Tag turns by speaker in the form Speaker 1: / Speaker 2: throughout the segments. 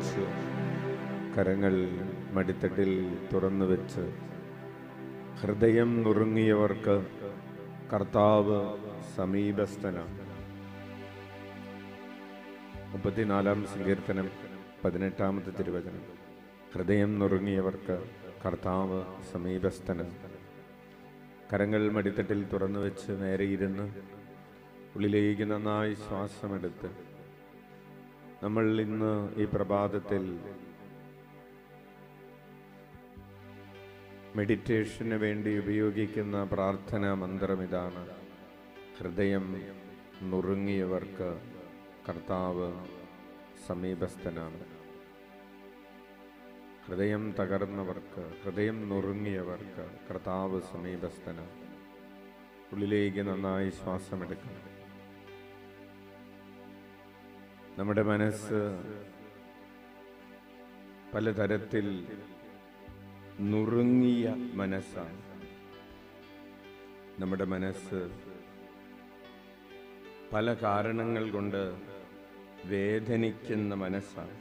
Speaker 1: വെച്ച്, കരങ്ങൾ മടിത്തട്ടിൽ തുറന്നു വെച്ച്, ഹൃദയം നുറുങ്ങിയവർക്ക് കർത്താവ് സമീപസ്ഥനാണ്. 34-ാം സങ്കീർത്തനം 18-ാമത്തെ തിരുവചനം. ഹൃദയം നുറുങ്ങിയവർക്ക് കർത്താവ് സമീപസ്ഥനാണ്. കരങ്ങൾ മടിത്തട്ടിൽ തുറന്നു വെച്ച് നേരെ ഇരുന്ന് ഉള്ളിലേക്ക് നന്നായി ശ്വാസമെടുത്ത്, നമ്മൾ ഇന്ന് ഈ പ്രഭാതത്തിൽ മെഡിറ്റേഷന് വേണ്ടി ഉപയോഗിക്കുന്ന പ്രാർത്ഥനാ മന്ത്രം ഇതാണ്: ഹൃദയം നുറുങ്ങിയവർക്ക് കർത്താവ് സമീപസ്ഥനാണ്. ഹൃദയം തകർന്നവർക്ക്, ഹൃദയം നുറുങ്ങിയവർക്ക് കർത്താവ് സമീപസ്ഥനാണ്. ഉള്ളിലേക്ക് നന്നായി ശ്വാസമെടുക്കണം. നമ്മുടെ മനസ്സ് പലതരത്തിൽ നുറുങ്ങിയ മനസ്സാണ്. നമ്മുടെ മനസ്സ് പല കാരണങ്ങൾ കൊണ്ട് വേദനിക്കുന്ന മനസ്സാണ്.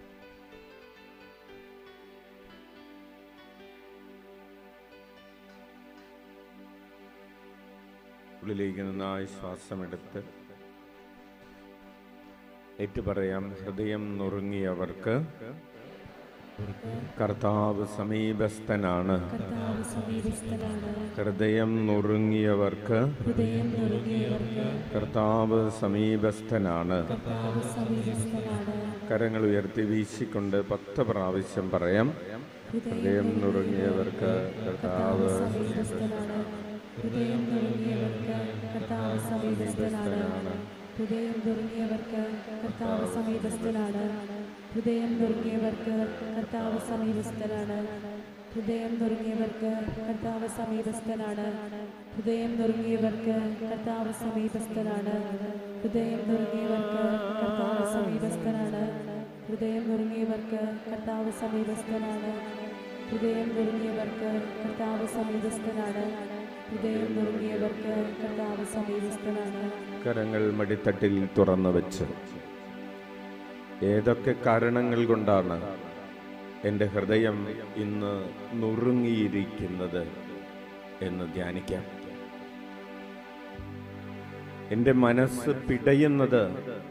Speaker 1: ഉള്ളിലേക്ക് നന്നായി ശ്വാസമെടുത്ത് ഏറ്റുപറയാം: ഹൃദയം നുറുങ്ങിയവർക്ക് കർത്താവ് സമീപസ്ഥനാണ്. ഹൃദയം നുറുങ്ങിയവർക്ക് കർത്താവ് സമീപസ്ഥനാണ്. കരങ്ങൾ ഉയർത്തി വീശിക്കൊണ്ട് 10 പ്രാവശ്യം പറയാം: ഹൃദയം നുറുങ്ങിയവർക്ക് കർത്താവ് സമീപസ്ഥനാണ്.
Speaker 2: ഹൃദയം നുറുങ്ങിയവർക്ക് കർത്താവ് സമീപസ്ഥനാണ്. ഹൃദയം നുറുങ്ങിയവർക്ക് കർത്താവ് സമീപസ്ഥനാണ്. ഹൃദയം നുറുങ്ങിയവർക്ക് കർത്താവ് സമീപസ്ഥനാണ്. ഹൃദയം നുറുങ്ങിയവർക്ക് കർത്താവ് സമീപസ്ഥനാണ്. ഹൃദയം നുറുങ്ങിയവർക്ക് കർത്താവ് സമീപസ്ഥനാണ്. ഹൃദയം നുറുങ്ങിയവർക്ക് കർത്താവ് സമീപസ്ഥനാണ്. ഹൃദയം നുറുങ്ങിയവർക്ക് കർത്താവ് സമീപസ്ഥനാണ്. ഹൃദയം നുറുങ്ങിയവർക്ക് കർത്താവ് സമീപസ്ഥനാണ്. ഹൃദയം നുറുങ്ങിയവർക്ക് കർത്താവ് സമീപസ്ഥനാണ്.
Speaker 1: കരങ്ങൾ മടിത്തട്ടിൽ തുറന്നു വെച്ച്, ഏതൊക്കെ കാരണങ്ങൾ കൊണ്ടാണ് എൻ്റെ ഹൃദയം ഇന്ന് നുറുങ്ങിയിരിക്കുന്നത് എന്ന് ധ്യാനിക്കാം. എൻ്റെ മനസ്സ് പിടയുന്നത്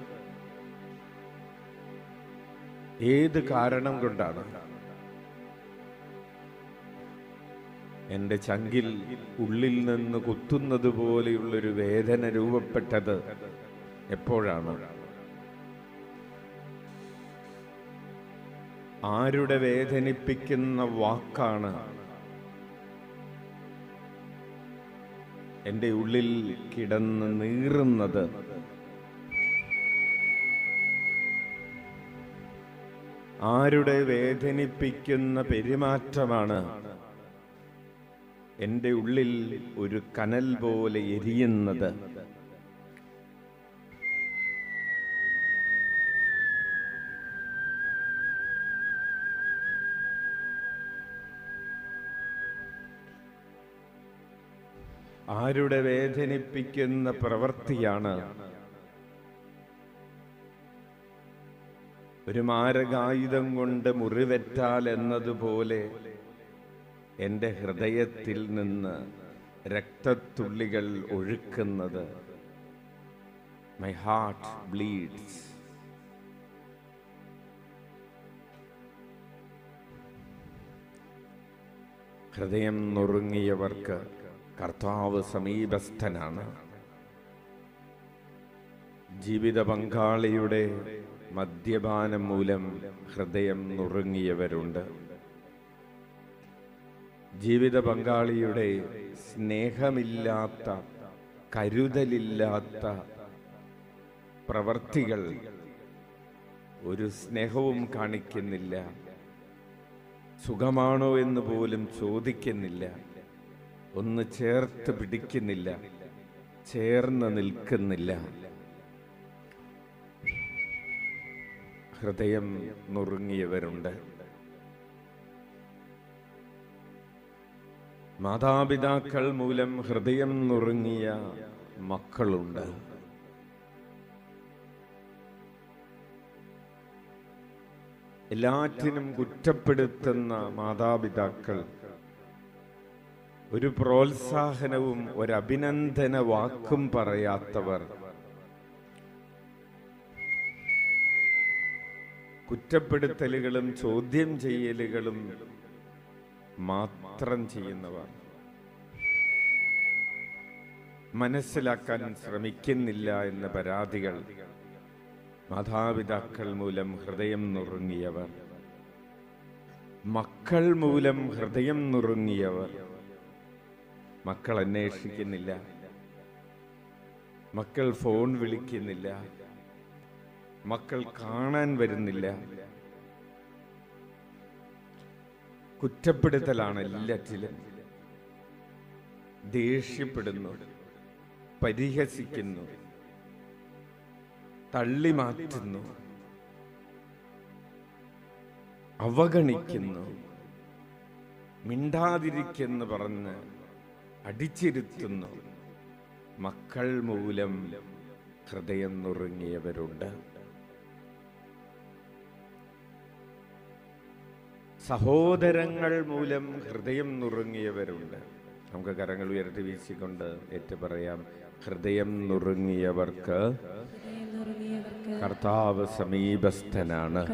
Speaker 1: ഏത് കാരണം കൊണ്ടാണ്? എൻ്റെ ചങ്കിൽ ഉള്ളിൽ നിന്ന് കുത്തുന്നത് പോലെയുള്ളൊരു വേദന രൂപപ്പെട്ടത് എപ്പോഴാണ്? ആരുടെ വേദനിപ്പിക്കുന്ന വാക്കാണ് എൻ്റെ ഉള്ളിൽ കിടന്ന് നീറുന്നത്? ആരുടെ വേദനിപ്പിക്കുന്ന പെരുമാറ്റമാണ് എൻ്റെ ഉള്ളിൽ ഒരു കനൽ പോലെ എരിയുന്നത്? ആരുടെ വേദനിപ്പിക്കുന്ന പ്രവൃത്തിയാണ് ഒരു മാരകായുധം കൊണ്ട് മുറിവേറ്റാൽ എന്നതുപോലെ എൻ്റെ ഹൃദയത്തിൽ നിന്ന് രക്തത്തുള്ളികൾ ഒഴുക്കുന്നത്? My heart bleeds. ഹൃദയം നുറുങ്ങിയവർക്ക് കർത്താവ് സമീപസ്ഥനാണ്. ജീവിത പങ്കാളിയുടെ മദ്യപാനം മൂലം ഹൃദയം നുറുങ്ങിയവരുണ്ട്. ജീവിത പങ്കാളിയുടെ സ്നേഹമില്ലാത്ത, കരുതലില്ലാത്ത പ്രവർത്തികൾ, ഒരു സ്നേഹവും കാണിക്കുന്നില്ല, സുഖമാണോ എന്ന് പോലും ചോദിക്കുന്നില്ല, ഒന്ന് ചേർത്ത് പിടിക്കുന്നില്ല, ചേർന്ന് നിൽക്കുന്നില്ല. ഹൃദയം നുറുങ്ങിയവരുണ്ട്. മാതാപിതാക്കൾ മൂലം ഹൃദയം നുറുങ്ങിയ മക്കളുണ്ട്. എല്ലാറ്റിനും കുറ്റപ്പെടുത്തുന്ന മാതാപിതാക്കൾ ഒരു പ്രോത്സാഹനവും ഒരഭിനന്ദന വാക്കും പറയാത്തവർ, കുറ്റപ്പെടുത്തലുകളും ചോദ്യം ചെയ്യലുകളും മാത്രം ചെയ്യുന്നവർ, മനസ്സിലാക്കാൻ ശ്രമിക്കുന്നില്ല എന്ന പരാതികൾ, മാതാപിതാക്കൾ മൂലം ഹൃദയം നുറുങ്ങിയവർ, മക്കൾ മൂലം ഹൃദയം നുറുങ്ങിയവർ, മക്കൾ അന്വേഷിക്കുന്നില്ല, മക്കൾ ഫോൺ വിളിക്കുന്നില്ല, മക്കൾ കാണാൻ വരുന്നില്ല. കുറ്റപ്പെടുത്തലാണ് എല്ലാറ്റിലും. ദേഷ്യപ്പെടുന്നു, പരിഹസിക്കുന്നു, തള്ളി മാറ്റുന്നു, അവഗണിക്കുന്നു, മിണ്ടാതിരിക്കെന്ന് പറഞ്ഞ് അടിച്ചിരുത്തുന്നു. മക്കൾ മൂലം ഹൃദയം നുറുങ്ങിയവരുണ്ട്. സഹോദരങ്ങൾ മൂലം ഹൃദയം നുറുങ്ങിയവരുണ്ട്. നമുക്ക് കരങ്ങൾ ഉയർത്തി വീശിക്കൊണ്ട് ഏറ്റു പറയാം, ഹൃദയം നുറുങ്ങിയവർക്ക് കർത്താവ് സമീപസ്ഥനാണ്.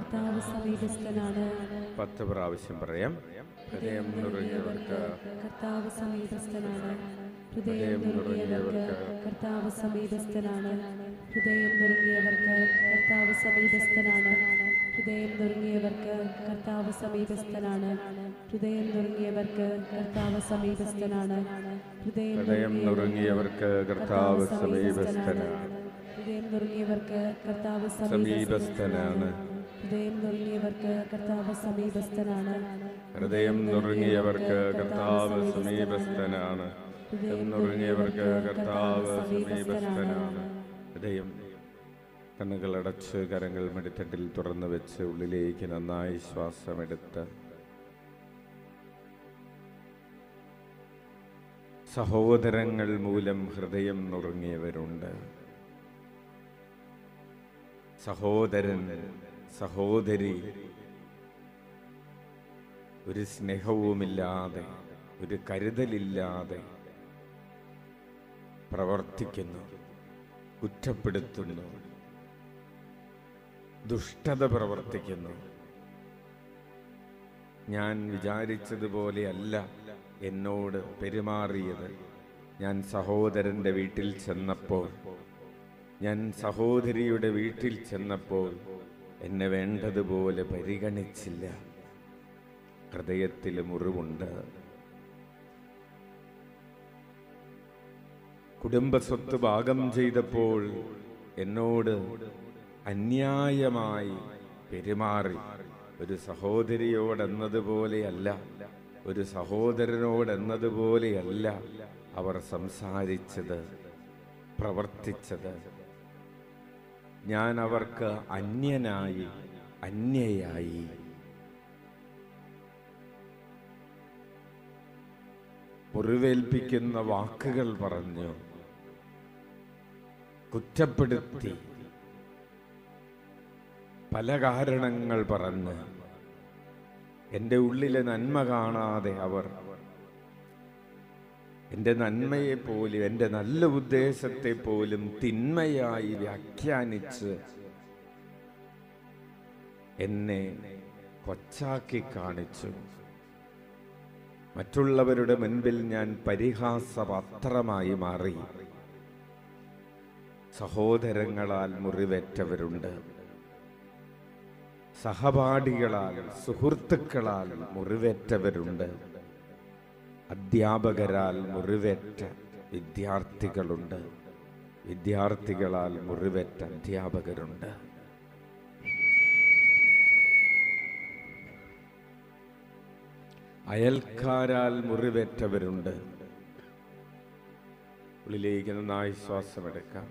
Speaker 1: 10 പ്രാവശ്യം പറയാം. ഹൃദയം നുറുങ്ങിയവർക്ക്
Speaker 2: കർത്താവ് സമീപസ്ഥനാണ്.
Speaker 1: ഹൃദയം നുറുങ്ങിയവർക്ക്
Speaker 2: കർത്താവ് സമീപസ്ഥനാണ്. ഹൃദയം നുറുങ്ങിയവർക്ക് കർത്താവ് സമീപസ്ഥനാണ്. ഹൃദയം നുറുങ്ങിയവർക്ക് കർത്താവ് സമീപസ്ഥനാണ്. ഹൃദയം നുറുങ്ങിയവർക്ക് കർത്താവ് സമീപസ്ഥനാണ്.
Speaker 1: ഹൃദയം നുറുങ്ങിയവർക്ക് കർത്താവ് സമീപസ്ഥനാണ്.
Speaker 2: ഹൃദയം നുറുങ്ങിയവർക്ക് കർത്താവ് സമീപസ്ഥനാണ്. ഹൃദയം നുറുങ്ങിയവർക്ക് കർത്താവ് സമീപസ്ഥനാണ്.
Speaker 1: ഹൃദയം നുറുങ്ങിയവർക്ക് കർത്താവ് സമീപസ്ഥനാണ്. ഹൃദയം നുറുങ്ങിയവർക്ക് കർത്താവ് സമീപസ്ഥനാണ്. ഹൃദയം കണ്ണുകളടച്ച് കരങ്ങൾ മടിത്തട്ടിൽ തുറന്നു വെച്ച് ഉള്ളിലേക്ക് നന്നായി ശ്വാസമെടുത്ത് സഹോദരങ്ങൾ മൂലം ഹൃദയം നുറുങ്ങിയവരുണ്ട്. സഹോദരൻ, സഹോദരി ഒരു സ്നേഹവുമില്ലാതെ, ഒരു കരുതലില്ലാതെ പ്രവർത്തിക്കുന്നു, കുറ്റപ്പെടുത്തുന്നു, ദുഷ്ടത പ്രവർത്തിക്കുന്നു. ഞാൻ വിചാരിച്ചതുപോലെയല്ല എന്നോട് പെരുമാറിയത്. ഞാൻ സഹോദരൻ്റെ വീട്ടിൽ ചെന്നപ്പോൾ, ഞാൻ സഹോദരിയുടെ വീട്ടിൽ ചെന്നപ്പോൾ എന്നെ വേണ്ടതുപോലെ പരിഗണിച്ചില്ല. ഹൃദയത്തിൽ മുറിവുണ്ട്. കുടുംബസ്വത്ത് ഭാഗം ചെയ്തപ്പോൾ എന്നോട് അന്യായമായി പെരുമാറി. ഒരു സഹോദരിയോടെന്നതുപോലെയല്ല, ഒരു സഹോദരനോടെന്നതുപോലെയല്ല അവർ സംസാരിച്ചത്, പ്രവർത്തിച്ചത്. ഞാൻ അവർക്ക് അന്യനായി, അന്യയായി. മുറിവേൽപ്പിക്കുന്ന വാക്കുകൾ പറഞ്ഞു, കുറ്റപ്പെടുത്തി, പല കാരണങ്ങൾ പറഞ്ഞ് എൻ്റെ ഉള്ളിലെ നന്മ കാണാതെ അവർ എൻ്റെ നന്മയെ പോലും, എൻ്റെ നല്ല ഉദ്ദേശത്തെ പോലും തിന്മയായി വ്യാഖ്യാനിച്ച് എന്നെ കൊച്ചാക്കി കാണിച്ചു. മറ്റുള്ളവരുടെ മുൻപിൽ ഞാൻ പരിഹാസപാത്രമായി മാറി. സഹോദരങ്ങളാൽ മുറിവേറ്റവരുണ്ട്. സഹപാഠികളാൽ, സുഹൃത്തുക്കളാൽ മുറിവേറ്റവരുണ്ട്. അധ്യാപകരാൽ മുറിവേറ്റ വിദ്യാർത്ഥികളുണ്ട്. വിദ്യാർത്ഥികളാൽ മുറിവേറ്റ അധ്യാപകരുണ്ട്. അയൽക്കാരാൽ മുറിവേറ്റവരുണ്ട്. ഉള്ളിലേക്ക് നന്നായി ശ്വാസമെടുക്കാം.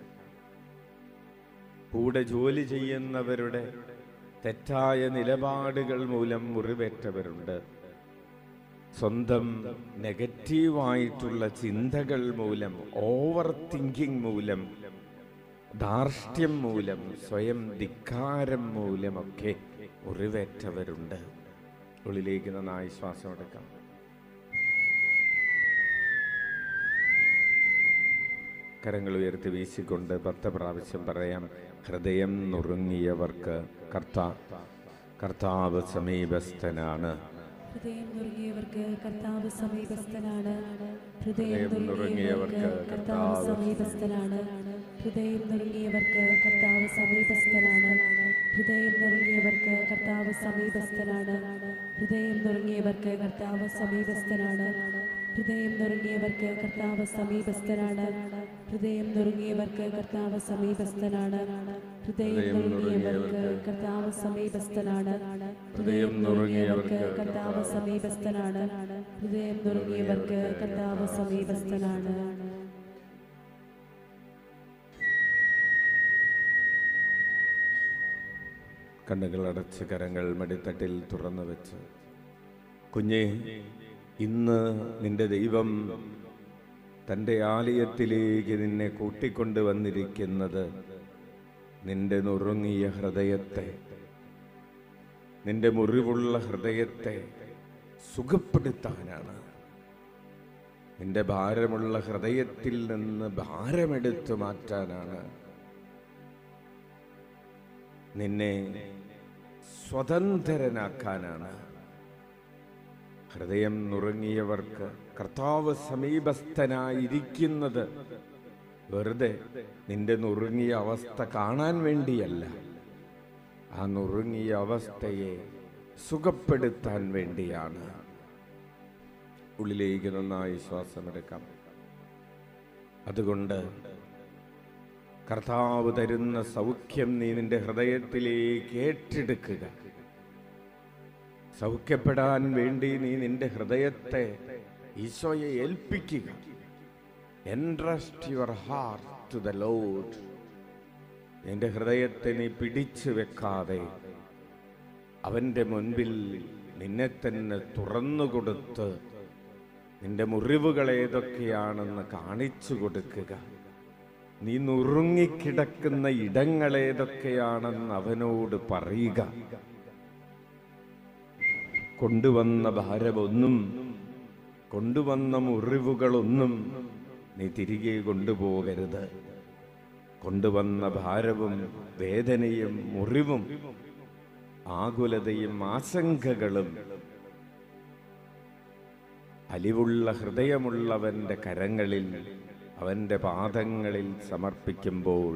Speaker 1: കൂടെ ജോലി ചെയ്യുന്നവരുടെ തെറ്റായ നിലപാടുകൾ മൂലം മുറിവേറ്റവരുണ്ട്. സ്വന്തം നെഗറ്റീവായിട്ടുള്ള ചിന്തകൾ മൂലം, ഓവർ തിങ്കിങ് മൂലം, ധാർഷ്ട്യം മൂലം, സ്വയം ധിക്കാരം മൂലമൊക്കെ മുറിവേറ്റവരുണ്ട്. ഉള്ളിലേക്ക് നന്നായി ശ്വാസം എടുക്കാം. കരങ്ങൾ ഉയർത്തി വീശിക്കൊണ്ട് 10 പ്രാവശ്യം പറയാം. ഹൃദയം നുറുങ്ങിയവർക്ക് കർത്താവ് സമീപസ്ഥനാണ്.
Speaker 2: ഹൃദയം നുറുങ്ങിയവർക്ക് കർത്താവ് സമീപസ്ഥനാണ്. ഹൃദയം നുറുങ്ങിയവർക്ക് കർത്താവ് സമീപസ്ഥനാണ്. ഹൃദയം നുറുങ്ങിയവർക്ക് കർത്താവ് സമീപസ്ഥനാണ്. ഹൃദയം നുറുങ്ങിയവർക്ക് കർത്താവ് സമീപസ്ഥനാണ്. ഹൃദയം നുറുങ്ങിയവർക്ക് കർത്താവ് സമീപസ്ഥനാണ്. ഹൃദയം നുറുങ്ങിയവർക്ക് കർത്താവ് സമീപസ്ഥനാണ്. ഹൃദയം നുറുങ്ങിയവർക്ക് കർത്താവ് സമീപസ്ഥനാണ്. ഹൃദയം നുറുങ്ങിയവർക്ക് കർത്താവ് സമീപസ്ഥനാണ്. ഹൃദയം നുറുങ്ങിയവർക്ക് കർത്താവ് സമീപസ്ഥനാണ്. ഹൃദയം നുറുങ്ങിയവർക്ക് കർത്താവ് സമീപസ്ഥനാണ്.
Speaker 1: കണ്ണുകളടച്ച് കരങ്ങൾ മടിത്തട്ടിൽ തുറന്നു വെച്ച്, കുഞ്ഞേ, ഇന്ന് നിന്റെ ദൈവം തൻ്റെ ആലയത്തിലേക്ക് നിന്നെ കൂട്ടിക്കൊണ്ടു വന്നിരിക്കുന്നത് നിന്റെ നുറുങ്ങിയ ഹൃദയത്തെ, നിന്റെ മുറിവുള്ള ഹൃദയത്തെ സുഖപ്പെടുത്താനാണ്. നിന്റെ ഭാരമുള്ള ഹൃദയത്തിൽ നിന്ന് ഭാരമെടുത്തു മാറ്റാനാണ്. നിന്നെ സ്വതന്ത്രനാക്കാനാണ്. ഹൃദയം നുറുങ്ങിയവർക്ക് കർത്താവ് സമീപസ്ഥനായിരിക്കുന്നത് വെറുതെ നിന്റെ നുറുങ്ങിയ അവസ്ഥ കാണാൻ വേണ്ടിയല്ല, ആ നുറുങ്ങിയ അവസ്ഥയെ സുഖപ്പെടുത്താൻ വേണ്ടിയാണ്. ഉള്ളിലേക്ക് നന്നായി ശ്വാസമെടുക്കാം. അതുകൊണ്ട് കർത്താവ് തരുന്ന സൗഖ്യം നീ നിന്റെ ഹൃദയത്തിലേക്ക് ഏറ്റെടുക്കുക. സൗഖ്യപ്പെടാൻ വേണ്ടി നീ നിന്റെ ഹൃദയത്തെ ഈശോയെ ഏൽപ്പിക്കുക. Entrust your heart to the Lord. നിന്റെ ഹൃദയത്തെ നീ പിടിച്ചു വെക്കാതെ അവൻ്റെ മുൻപിൽ നിന്നെ തന്നെ തുറന്നുകൊടുത്ത് നിന്റെ മുറിവുകൾ ഏതൊക്കെയാണെന്ന് കാണിച്ചു കൊടുക്കുക. നീ നുറുങ്ങിക്കിടക്കുന്ന ഇടങ്ങളേതൊക്കെയാണെന്ന് അവനോട് പറയുക. കൊണ്ടുവന്ന ഭാരമൊന്നും, കൊണ്ടുവന്ന മുറിവുകളൊന്നും നീ തിരികെ കൊണ്ടുപോകരുത്. കൊണ്ടുവന്ന ഭാരവും വേദനയും മുറിവും ആകുലതയും ആശങ്കകളും അലിവുള്ള ഹൃദയമുള്ളവന്റെ കരങ്ങളിൽ, അവന്റെ പാദങ്ങളിൽ സമർപ്പിക്കുമ്പോൾ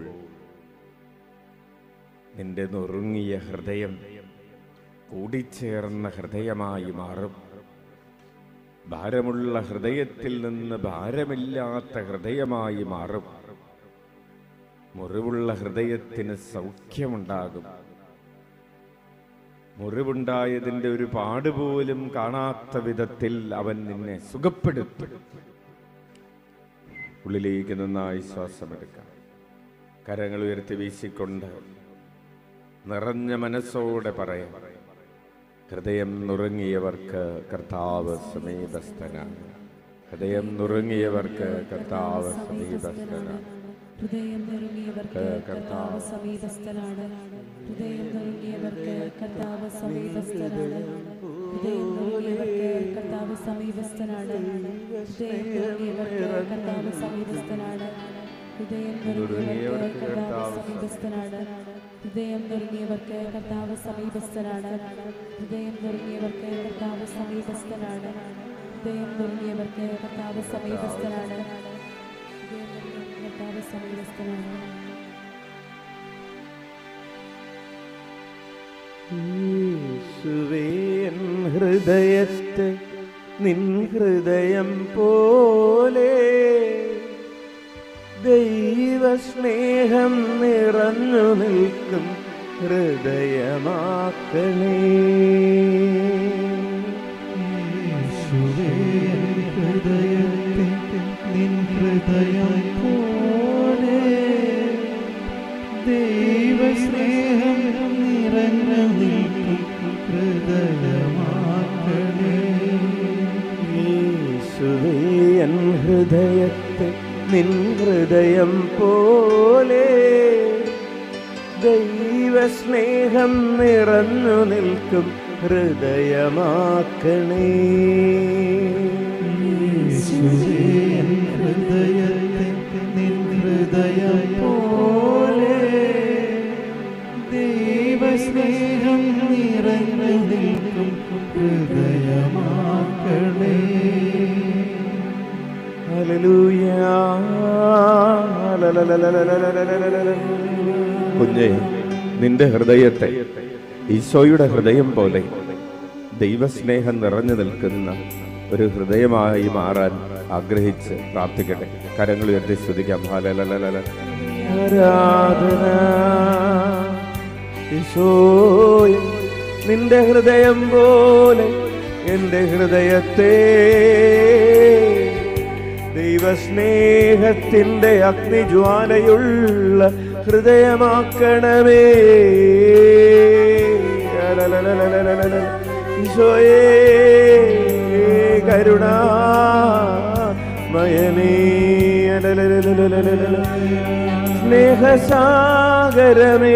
Speaker 1: നിന്റെ നുറുങ്ങിയ ഹൃദയം കൂടിച്ചേർന്ന ഹൃദയമായി മാറും. ഭാരമുള്ള ഹൃദയത്തിൽ നിന്ന് ഭാരമില്ലാത്ത ഹൃദയമായി മാറും. മുറിവുള്ള ഹൃദയത്തിന് സൗഖ്യമുണ്ടാകും. മുറിവുണ്ടായതിൻ്റെ ഒരു പാടുപോലും കാണാത്ത വിധത്തിൽ അവൻ നിന്നെ സുഖപ്പെടുത്തും. ഉള്ളിലേക്ക് നന്നായി ശ്വാസമെടുക്കാം. കരങ്ങൾ ഉയർത്തി വീശിക്കൊണ്ട് നിറഞ്ഞ മനസ്സോടെ പറയാം. ഹൃദയം നുറുങ്ങിയവർക്ക് കർത്താവ് സമീപസ്ഥനാണ്. ഹൃദയം നുറുങ്ങിയവർക്ക് കർത്താവ് സമീപസ്ഥനാണ്.
Speaker 2: ഹൃദയം നുറുങ്ങിയവർക്ക് കർത്താവ് സമീപസ്ഥനാണ്. ഹൃദയം നുറുങ്ങിയവർക്ക് കർത്താവ് സമീപസ്ഥനാണ്. ഹൃദയം നുറുങ്ങിയവർക്ക് കർത്താവ് സമീപസ്ഥനാണ്. ഹൃദയം നുറുങ്ങിയവർക്ക് കർത്താവ് സമീപസ്ഥനാണ്. ഹൃദയം നുറുങ്ങിയവർക്ക് കർത്താവ് സമീപസ്ഥനാണ്. ഹൃദയം നുറുങ്ങിയവർക്ക് കർത്താവ് സമീപസ്ഥനാണ്. ഹൃദയം നുറുങ്ങിയവർക്ക് കർത്താവ് സമീപസ്ഥനാണ്. ഹൃദയം നുറുങ്ങിയവർക്ക് കർത്താവ് സമീപസ്ഥനാണ്. കർത്താവ് സമീപസ്ഥനാണ്.
Speaker 1: യേശുവേ, എൻ ഹൃദയത്തെ നിൻ ഹൃദയം പോലെ ദൈവസ്നേഹം നിറഞ്ഞു നിൽക്കും ഹൃദയമാക്കണേ.
Speaker 3: യേശുവേ, എൻ ഹൃദയത്തെ നിൻ ഹൃദയം പോലെ ദൈവസ്നേഹം നിറഞ്ഞു നിൽക്കും ഹൃദയമാക്കണേ.
Speaker 1: യേശുവേ, എൻ ഹൃദയത്തെ നിൻ ഹൃദയം പോലെ ദൈവ ദൈവസ്നേഹം നിറഞ്ഞു നിൽക്കും ഹൃദയമാക്കണേ.
Speaker 3: യേശുവേ എൻ ഹൃദയത്തെ നിൻ ഹൃദയം പോലെ ദൈവസ്നേഹം നിറഞ്ഞു നിൽക്കും ഹൃദയമാക്കണേ.
Speaker 1: ഹല്ലേലൂയാ. കുഞ്ഞേ, നിന്റെ ഹൃദയത്തെ ഈശോയുടെ ഹൃദയം പോലെ ദൈവസ്നേഹം നിറഞ്ഞു നിൽക്കുന്ന ഒരു ഹൃദയമായി മാറാൻ ആഗ്രഹിച്ച് പ്രാർത്ഥിക്കട്ടെ. കരങ്ങൾ ഉയർത്തി സ്തുതിക്കാം. ഹല്ലേലൂയ. ആരാധന ഈശോയെ, നിന്റെ ഹൃദയം പോലെ എൻ്റെ ഹൃദയത്തെ ദൈവസ്നേഹത്തിൻ്റെ അഗ്നിജ്വാലയുള്ള ഹൃദയമാക്കണമേ. ഈശോയേ, കരുണാമയനേ, സ്നേഹസാഗരമേ,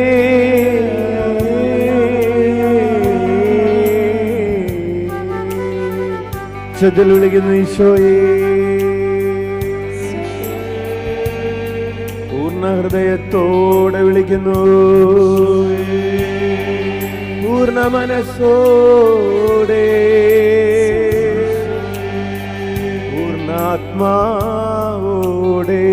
Speaker 1: ചതിൽ വിളിക്കുന്നു ഈശോയേ. പൂർണ്ണ ഹൃദയത്തോടെ വിളിക്കുന്നു, പൂർണ്ണ മനസ്സോടെ, പൂർണ്ണാത്മാവോടെ.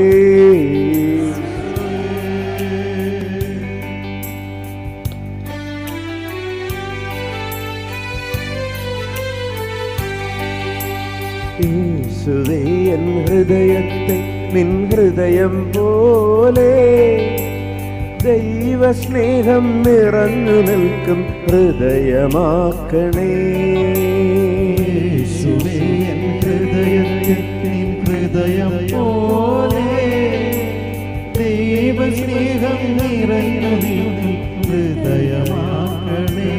Speaker 1: യേശുവേ എൻ ഹൃദയത്തെ നിൻ ഹൃദയം പോലെ ദൈവസ്നേഹം നിറഞ്ഞു നിൽക്കും ഹൃദയമാക്കണേ.
Speaker 3: യേശുവേ എൻ ഹൃദയത്തെ നിൻ ഹൃദയം പോലെ ദൈവസ്നേഹം നിറഞ്ഞു നിൽക്കും ഹൃദയമാക്കണേ.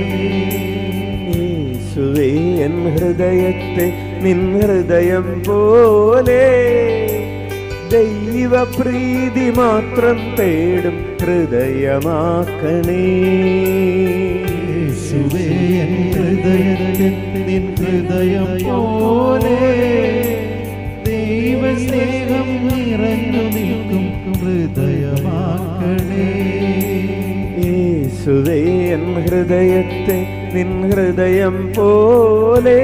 Speaker 1: യേശുവേ എൻ ഹൃദയത്തെ നിൻ ഹൃദയം പോലെ ദൈവപ്രീതി മാത്രം തേടും ഹൃദയമാക്കണേ.
Speaker 3: യേശുവേ എൻ ഹൃദയത്തെ നിൻ ഹൃദയം പോലെ ദൈവസ്നേഹം നിറഞ്ഞു നിൽക്കും ഹൃദയമാക്കണേ.
Speaker 1: യേശുവേ എൻ ഹൃദയത്തെ നിൻ ഹൃദയം പോലെ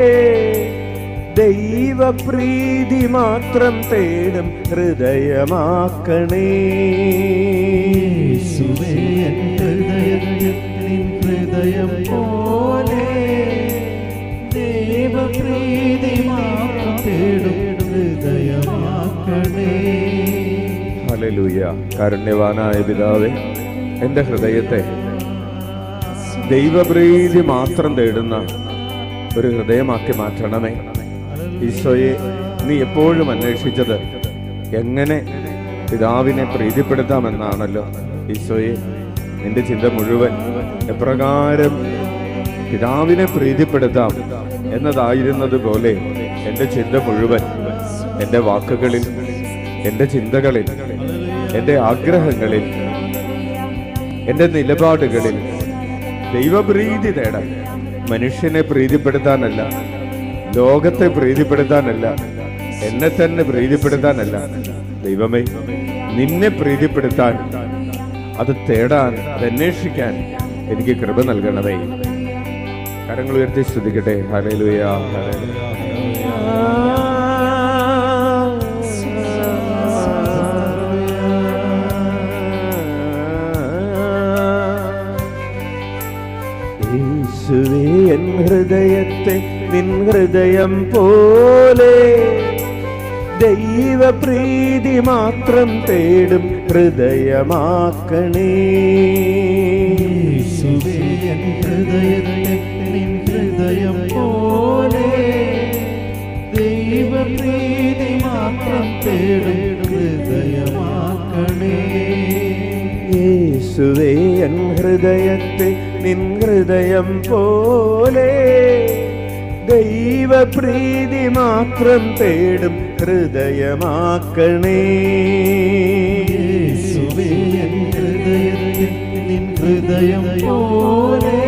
Speaker 1: ദൈവപ്രീതി മാത്രം തേടും ഹൃദയമാക്കണേ.
Speaker 3: യേശുവേ എൻ ഹൃദയത്തെ നിൻ ഹൃദയം പോലെ ദൈവപ്രീതി മാത്രം തേടും ഹൃദയമാക്കണേ.
Speaker 1: ഹല്ലേലൂയ. കാരുണ്യവാനായ പിതാവേ, എൻ്റെ ഹൃദയത്തെ ദൈവപ്രീതി മാത്രം തേടുന്ന ഒരു ഹൃദയമാക്കി മാറ്റണമേ. ഈശോയെ, നീ എപ്പോഴും അന്വേഷിച്ചത് എങ്ങനെ പിതാവിനെ പ്രീതിപ്പെടുത്താമെന്നാണല്ലോ. ഈശോയെ, നിന്റെ ചിന്ത മുഴുവൻ എപ്രകാരം പിതാവിനെ പ്രീതിപ്പെടുത്താം എന്നതായിരുന്നത് പോലെ എൻ്റെ ചിന്ത മുഴുവൻ എൻ്റെ വാക്കുകളിൽ, എൻ്റെ ചിന്തകളിൽ, എൻ്റെ ആഗ്രഹങ്ങളിൽ, എൻ്റെ നിലപാടുകളിൽ ദൈവപ്രീതി തേടാൻ, മനുഷ്യനെ പ്രീതിപ്പെടുത്താനല്ല, ലോകത്തെ പ്രീതിപ്പെടുത്താനല്ല, എന്നെ തന്നെ പ്രീതിപ്പെടുത്താനല്ല. ദൈവമേ, നിന്നെ പ്രീതിപ്പെടുത്താൻ, അത് തേടാൻ, അത് അന്വേഷിക്കാൻ എനിക്ക് കൃപ നൽകണമേ. കരങ്ങൾ ഉയർത്തി സ്തുതിക്കട്ടെ. ഹല്ലേലൂയ. യേശുവേ എൻ ഹൃദയത്തെ നിൻ ഹൃദയം പോലെ ദൈവപ്രീതി മാത്രം തേടും ഹൃദയമാക്കണേ.
Speaker 3: യേശുവേ എൻ ഹൃദയത്തെ നിൻ ഹൃദയം പോലെ ദൈവപ്രീതി മാത്രം തേടും ഹൃദയമാക്കണേ.
Speaker 1: യേശുവേ എൻ ഹൃദയത്തെ നിൻ ഹൃദയം പോലെ ദൈവപ്രീതി മാത്രം തേടും ഹൃദയമാക്കണേ.
Speaker 3: യേശുവേ എൻ ഹൃദയത്തെ നിൻ ഹൃദയം പോലെ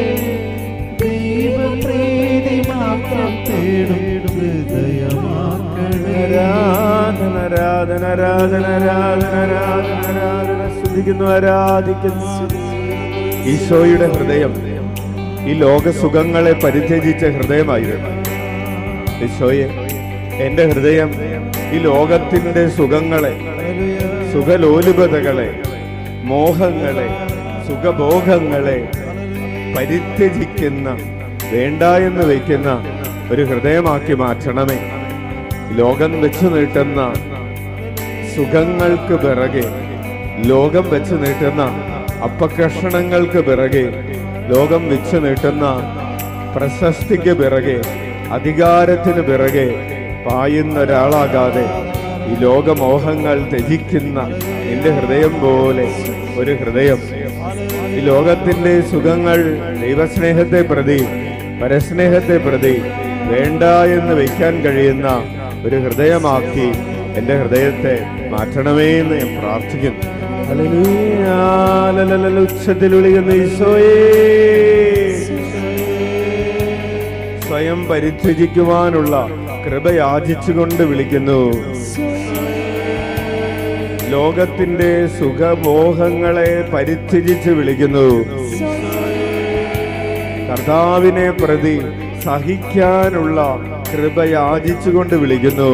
Speaker 3: ദൈവപ്രീതി മാത്രം തേടും ഹൃദയമാക്കണേ.
Speaker 1: ആരാധന ആരാധന ആരാധന ആരാധന ആരാധന ആരാധന സ്തുതിക്കുന്നു, ആരാധിക്കുന്നു. ഈശോയുടെ ഹൃദയം ഈ ലോകസുഖങ്ങളെ പരിത്യജിച്ച ഹൃദയമായിരുന്നു. ഈശോയെ, എൻ്റെ ഹൃദയം ഈ ലോകത്തിൻ്റെ സുഖങ്ങളെ, സുഖലോലുപതകളെ, മോഹങ്ങളെ, സുഖഭോഗങ്ങളെ പരിത്യജിക്കുന്ന, വേണ്ട എന്ന് വയ്ക്കുന്ന ഒരു ഹൃദയമാക്കി മാറ്റണമേ. ലോകം വെച്ചു നീട്ടുന്ന സുഖങ്ങൾക്ക് പിറകെ, ലോകം വെച്ച് നീട്ടുന്ന അപ്പകഷണങ്ങൾക്ക് പിറകെ, ലോകം വെച്ച് നീട്ടുന്ന പ്രശസ്തിക്ക് പിറകെ, അധികാരത്തിന് പിറകെ പായുന്ന ഒരാളാകാതെ ഈ ലോകമോഹങ്ങൾ ത്യജിക്കുന്ന നിന്റെ ഹൃദയം പോലെ ഒരു ഹൃദയം, ഈ ലോകത്തിന്റെ സുഖങ്ങൾ ദൈവസ്നേഹത്തെ പ്രതി, പരസ്നേഹത്തെ പ്രതി വേണ്ട എന്ന് വയ്ക്കാൻ കഴിയുന്ന ഒരു ഹൃദയമാക്കി എൻ്റെ ഹൃദയത്തെ മാറ്റണമേ എന്ന് ഞാൻ പ്രാർത്ഥിക്കുന്നു. ഉച്ചത്തിൽ വിളിക്കുന്ന ഈശോയേ, സ്വയം പരിത്യജിക്കുവാനുള്ള കൃപ യാചിച്ചുകൊണ്ട് വിളിക്കുന്നു. ലോകത്തിന്റെ സുഖമോഹങ്ങളെ പരിത്യജിച്ച് വിളിക്കുന്നു. കർത്താവിനെ പ്രതി സഹിക്കാനുള്ള കൃപ യാചിച്ചുകൊണ്ട് വിളിക്കുന്നു.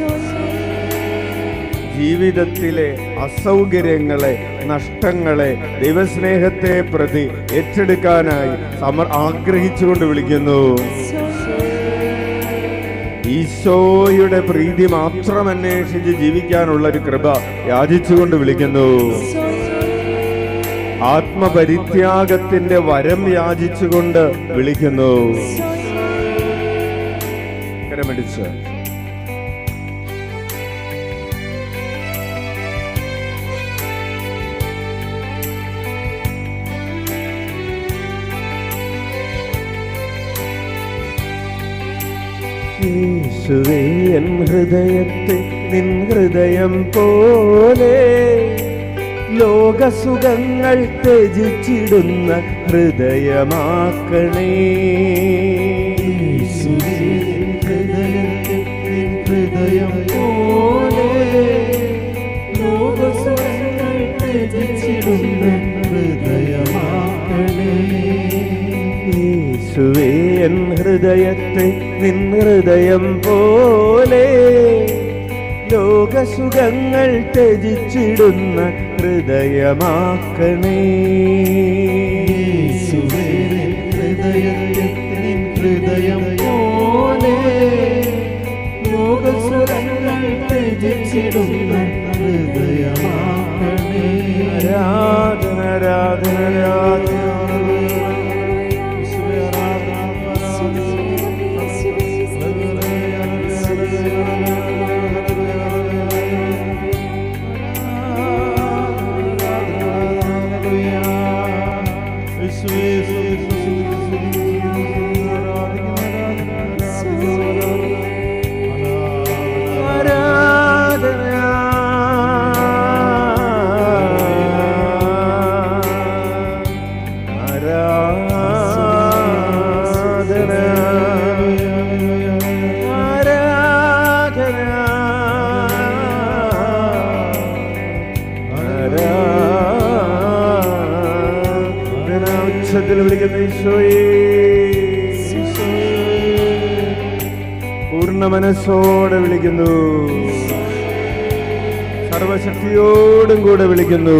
Speaker 1: ജീവിതത്തിലെ അസൗകര്യങ്ങളെ, നഷ്ടങ്ങളെ, ദൈവസ്നേഹത്തെ പ്രതി ഏറ്റെടുക്കാനായി ആഗ്രഹിച്ചുകൊണ്ട് വിളിക്കുന്നു. ഈശോയുടെ പ്രീതി മാത്രം അന്വേഷിച്ച് ജീവിക്കാനുള്ള ഒരു കൃപ യാചിച്ചുകൊണ്ട് വിളിക്കുന്നു. ആത്മപരിത്യാഗത്തിന്റെ വരം യാചിച്ചുകൊണ്ട് വിളിക്കുന്നു. കരമടിച്ച് യേശുവേ, എൻ ഹൃദയത്തെ നിൻ ഹൃദയം പോലെ ലോകസുഖങ്ങൾ ത്യജിച്ചിടുന്ന ഹൃദയമാക്കണേ.
Speaker 3: ഹൃദയത്തെ നിൻ ഹൃദയം പോലെ ലോകസുഖങ്ങൾ ത്യജിച്ചിടുന്ന ഹൃദയമാക്കണേ.
Speaker 1: യേശുവേ, എൻ ഹൃദയത്തെ നിൻ ഹൃദയം പോലെ ലോകസുഖങ്ങൾ ത്യജിച്ചിടുന്ന ഹൃദയമാക്കണേ.
Speaker 3: യേശുവേ, ഹൃദയത്തെ നിൻ ഹൃദയം പോലെ ലോകസുഖങ്ങൾ ത്യജിച്ചിടുന്ന ഹൃദയമാക്കണേ.
Speaker 1: ആരാധന ആരാധന ആരാധന. വിളിക്കുന്ന ഈശോയേ, പൂർണ്ണ മനസ്സോടെ വിളിക്കുന്നു. സർവശക്തിയോടും കൂടെ വിളിക്കുന്നു.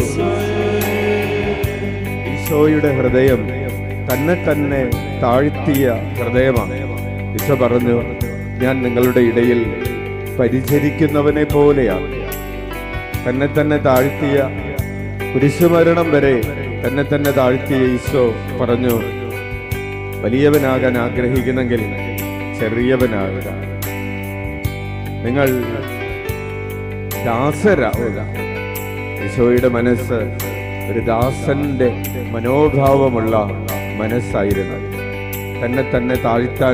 Speaker 1: ഈശോയുടെ ഹൃദയം തന്നെ തന്നെ താഴ്ത്തിയ ഹൃദയമാണ്. ഈശോ പറഞ്ഞു, ഞാൻ നിങ്ങളുടെ ഇടയിൽ പരിചരിക്കുന്നവനെ പോലെയാണ്. തന്നെ തന്നെ താഴ്ത്തിയ, കുരിശുമരണം വരെ തന്നെ തന്നെ താഴ്ത്തിയ ഈശോ പറഞ്ഞു, വലിയവനാകാൻ ആഗ്രഹിക്കുന്നെങ്കിൽ ചെറിയവനാകുക. നിങ്ങൾ ദാസരാവുക. ഈശോയുടെ മനസ്സ് ഒരു ദാസന്റെ മനോഭാവമുള്ള മനസ്സായിരുന്നു. തന്നെ തന്നെ താഴ്ത്താൻ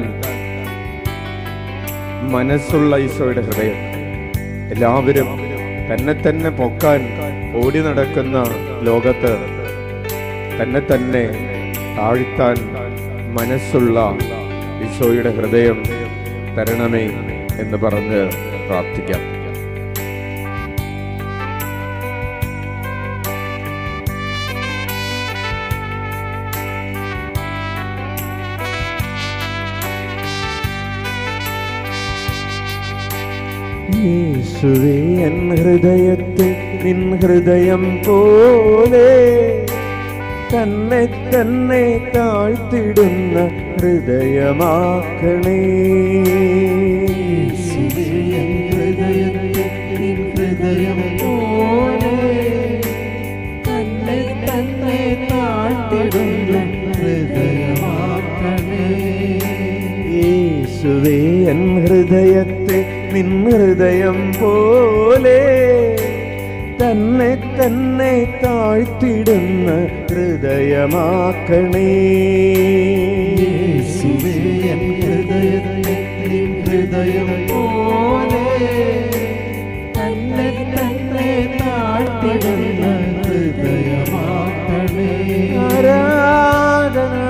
Speaker 1: മനസ്സുള്ള ഈശോയുടെ ഹൃദയം. എല്ലാവരും തന്നെ തന്നെ പൊക്കാൻ ഓടി നടക്കുന്ന ലോകത്ത് തന്നെ തന്നെ താഴ്ത്താൻ മനസ്സുള്ള ഈശോയുടെ ഹൃദയം തരണമേ എന്ന് പറഞ്ഞ് പ്രാർത്ഥിക്കാം. യേശുവേ എൻ ഹൃദയത്തിൽ നിൻ ഹൃദയം പോലെ തന്നെ തന്നെ താഴ്ത്തിടുന്ന ഹൃദയമാക്കണേ.
Speaker 3: ഹൃദയം പോലെ തന്നെ തന്നെ താഴ്ത്തിടുന്ന ഹൃദയമാക്കണേ.
Speaker 1: യേശുവേ എൻ ഹൃദയത്തെ നിൻ ഹൃദയം പോലെ തന്നെ തന്നെ താഴ്ത്തിടുന്ന ഹൃദയമാക്കണേ.
Speaker 3: യേശുവേ എൻ ഹൃദയത്തെ നിൻ ഹൃദയം പോലെ തന്നെ തന്നെ താഴ്ത്തിടുന്ന ഹൃദയമാക്കണേ.
Speaker 1: ആരാധന.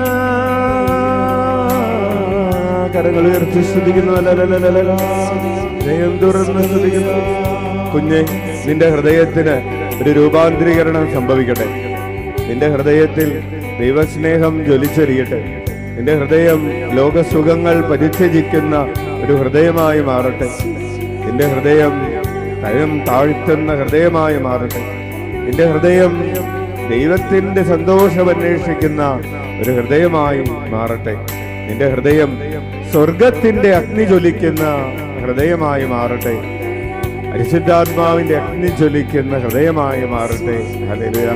Speaker 1: കരങ്ങൾ ഉയർത്തി സ്തുതിക്കുന്നു. ഹൃദയം തുറന്ന് സ്തുതിക്കുന്നു. കുഞ്ഞെ, നിന്റെ ഹൃദയത്തിന് ഒരു രൂപാന്തരീകരണം സംഭവിക്കട്ടെ. നിന്റെ ഹൃദയത്തിൽ ദൈവസ്നേഹം ജ്വലിച്ചെറിയട്ടെ. നിന്റെ ഹൃദയം ലോകസുഖങ്ങൾ പരിത്യജിക്കുന്ന ഒരു ഹൃദയമായി മാറട്ടെ. നിന്റെ ഹൃദയം ഭയം താഴ്ത്തുന്ന ഹൃദയമായി മാറട്ടെ. നിന്റെ ഹൃദയം ദൈവത്തിന്റെ സന്തോഷം അന്വേഷിക്കുന്ന ഒരു ഹൃദയമായി മാറട്ടെ. നിന്റെ ഹൃദയം സ്വർഗത്തിന്റെ അഗ്നി ജ്വലിക്കുന്ന ഹൃദയമായി മാറട്ടെ. പരിശുദ്ധാത്മാവിന്റെ അഗ്നി ജ്വലിക്കുന്ന ഹൃദയമായി മാറട്ടെ. Hallelujah,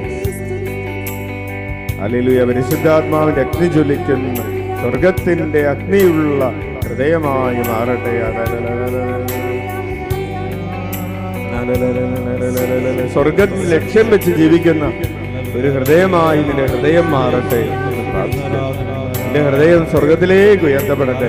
Speaker 1: hallelujah. പരിശുദ്ധാത്മാവിന്റെ അഗ്നി ജ്വലിക്കുന്ന സ്വർഗത്തിന്റെ അഗ്നിയുള്ള ഹൃദയമായി മാറട്ടെ. സ്വർഗത്തിൽ ലക്ഷ്യം വെച്ച് ജീവിക്കുന്ന ഒരു ഹൃദയമായി നിന്റെ ഹൃദയം മാറട്ടെ. നിന്റെ ഹൃദയം സ്വർഗത്തിലേക്ക് ഉയർത്തപ്പെടട്ടെ.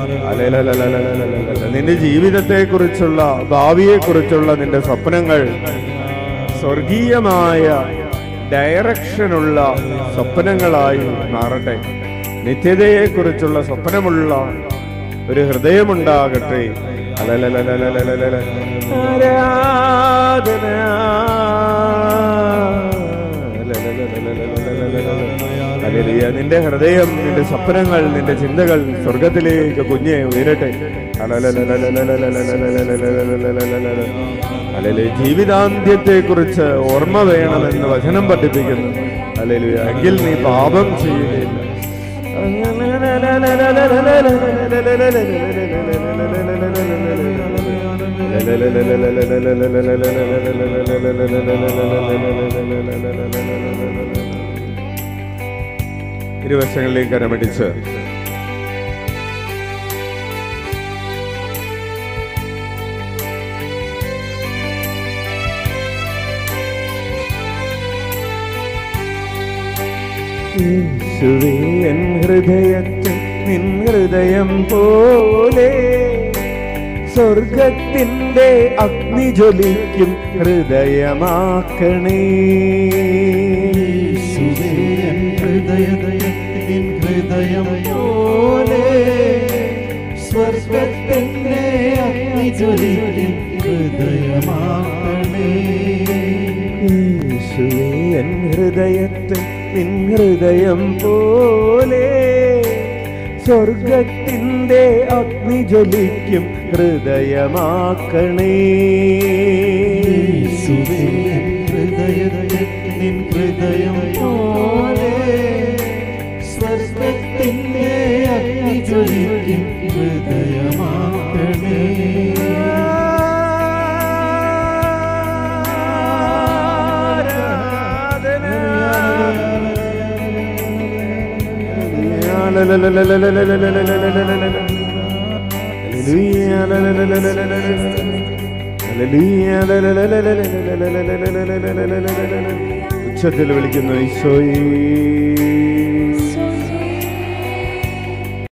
Speaker 1: നിന്റെ ജീവിതത്തെ കുറിച്ചുള്ള, ഭാവിയെ കുറിച്ചുള്ള നിന്റെ സ്വപ്നങ്ങൾ സ്വർഗീയമായ ഡയറക്ഷനുള്ള സ്വപ്നങ്ങളായി മാറട്ടെ. നിത്യതയെ കുറിച്ചുള്ള സ്വപ്നമുള്ള ഒരു ഹൃദയമുണ്ടാകട്ടെ. ആരാധന. ഹല്ലേലൂയ. നിന്റെ ഹൃദയം, നിന്റെ സ്വപ്നങ്ങൾ, നിന്റെ ചിന്തകൾ സ്വർഗത്തിലേക്ക് കുഞ്ഞെ ഉയരട്ടെ. ഹല്ലേലൂയ. ജീവിതാന്ത്യത്തെ കുറിച്ച് ഓർമ്മ വേണമെന്ന് വചനം പഠിപ്പിക്കുന്നു. ഹല്ലേലൂയ. എങ്കിൽ നീ പാപം ചെയ്യുകയില്ല. ഇരുവശങ്ങളിലേക്ക് കരമടിച്ച് യേശുവേ എൻ ഹൃദയത്തിൽ നിൻ ഹൃദയം പോലെ സ്വർഗത്തിന്റെ അഗ്നി ജ്വലിക്കും ഹൃദയമാക്കണേ.
Speaker 3: യേശുവേ എൻ ഹൃദയത്തിൽ നിൻ ഹൃദയം പോലെ സ്വർഗത്തിന്റെ അഗ്നി ജ്വലിക്കും ഹൃദയമാക്കണേ.
Speaker 1: യേശുവേ എൻ ഹൃദയത്തിൽ നിൻ ഹൃദയം പോലെ സ്വർഗത്തിന്റെ അഗ്നി ജ്വലിക്കും ഹൃദയമാക്കണേ.
Speaker 3: യേശുവേ എൻ ഹൃദയത്തിൽ നിൻ ഹൃദയം പോലെ സ്വർഗത്തിന്റെ അഗ്നി ജ്വലിക്കും ഹൃദയമാക്കണേ.
Speaker 1: ഉച്ചത്തിൽ വിളിക്കുന്നു ഈശോയേ.